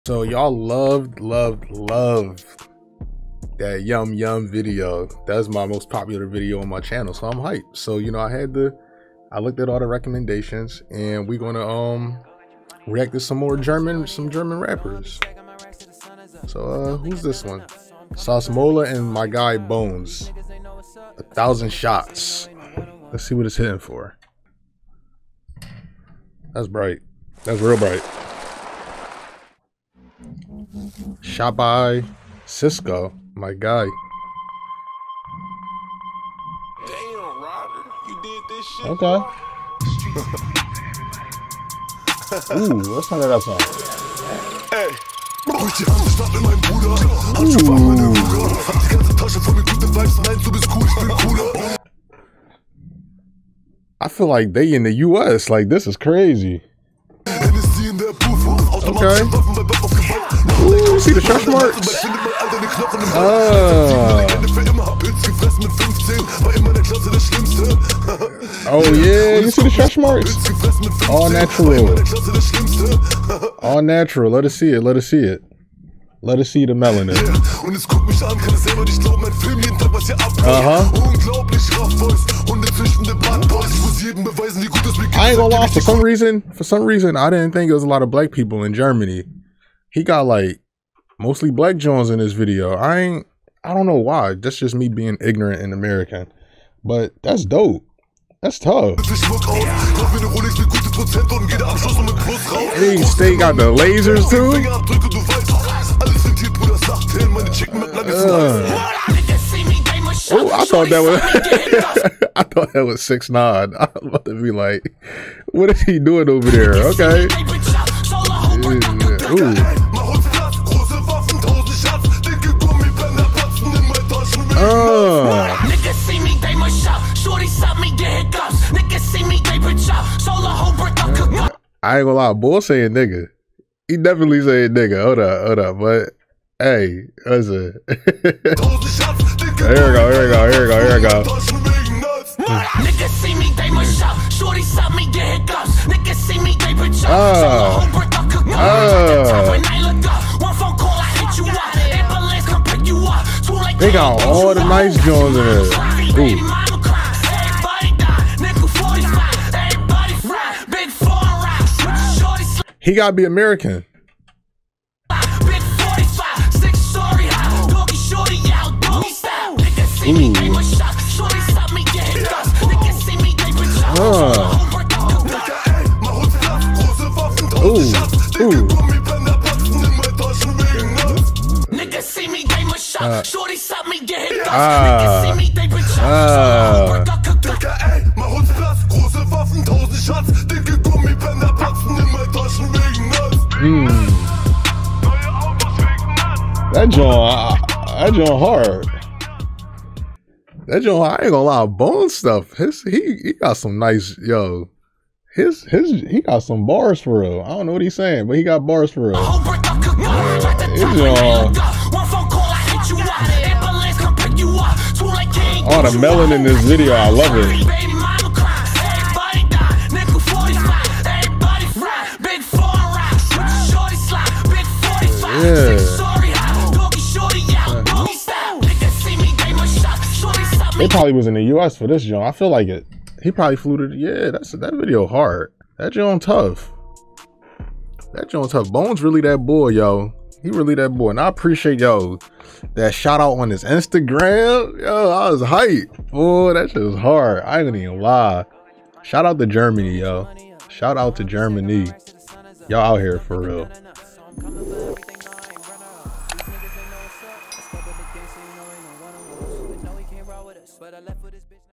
So y'all loved that Yum Yum video. That's my most popular video on my channel, so I'm hyped. So you know, I looked at all the recommendations, and we're gonna react to some German rappers. So who's this one? Sauce Mola and my guy Bones. 1,000 shots. Let's see what it's hitting for. That's bright. That's real bright. Shot by Cisco, my guy. Damn, Ryder, you did this shit. Okay. Ooh, let's turn that up song. Hey. I feel like they in the US, like this is crazy. Okay. Ooh, see the stretch marks? Oh yeah, you see the stretch marks? All natural. All natural. Let us see it. Let us see it. Let us see the melanin. I ain't gonna lie, for some reason, I didn't think there was a lot of black people in Germany. He got like mostly black Jones in this video. I don't know why. That's just me being ignorant and American. But that's dope. That's tough. And then you stay got the lasers too. Oh, I thought that was I thought that was 6ix9ine. I was about to be like, what is he doing over there? Okay. Ooh. I ain't gonna lie, boy saying nigga. He definitely saying nigga. Hold up. But hey, listen. Here we go. They got all the nice Jones in there. Ooh. He gotta be American. That joint hard. That joint, I ain't gonna lie, Bone stuff. He got some nice, yo. He got some bars for real. I don't know what he's saying, but he got bars for real. All the melon in this video, I love it. Yeah. They probably was in the US for this joint. I feel like it. He probably flew to, yeah, that video hard. That joint tough. That joint tough. Bones really that boy, yo. He really that boy. And I appreciate, yo, that shout out on his Instagram. Yo, I was hyped. Boy, that shit was hard. I ain't gonna even lie. Shout out to Germany, yo. Shout out to Germany. Y'all out here for real.